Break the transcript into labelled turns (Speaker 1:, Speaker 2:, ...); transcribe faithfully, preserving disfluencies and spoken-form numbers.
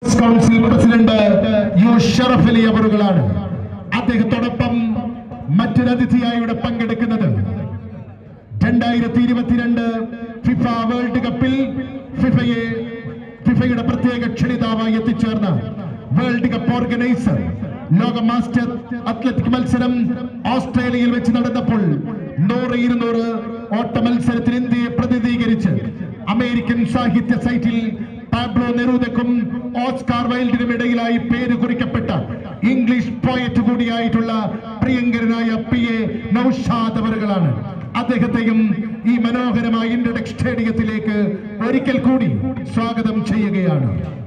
Speaker 1: Council president U Sharaf Ali അവറുകളാണ്. അദ്ദേഹത്തോടൊപ്പം മറ്റൊരു അതിഥിയായി ഇവിടെ പങ്കെടുക്കുന്നത് രണ്ടായിരത്തി ഇരുപത്തിരണ്ട് ഫിഫ വേൾഡ് കപ്പിൽ ഫിഫയെ ഫിഫയുടെ പ്രത്യേക ക്ഷണിതാവായി എത്തിച്ചേർന്ന വേൾഡ് കപ്പ് ഓർഗനൈസർ ലോക മാസ്റ്റർ അത്ലറ്റിക് മത്സരം ഓസ്ട്രേലിയയിൽ വെച്ച് നടന്നപ്പോൾ നൂറ് ഇരുന്നൂറ് ഓട്ട മത്സരത്തിൽ ഇന്ത്യയെ പ്രതിനിധീകരിച്ച് അമേരിക്കൻ സാഹിത്യ സൈറ്റിൽ പാബ്ലോ നെരൂദക്കും ഓസ്കാർ വൈൽഡിനും ഇടയിലായി പേര് കുറിക്കപ്പെട്ട ഇംഗ്ലീഷ് പോയറ്റ് കൂടിയായിട്ടുള്ള പ്രിയങ്കരനായ പി എ നൗഷാദ് അവറുകളാണ്. അദ്ദേഹത്തെയും ഈ മനോഹരമായ ഇന്റർഡെക് സ്റ്റേഡിയത്തിലേക്ക് ഒരിക്കൽ കൂടി സ്വാഗതം ചെയ്യുകയാണ്.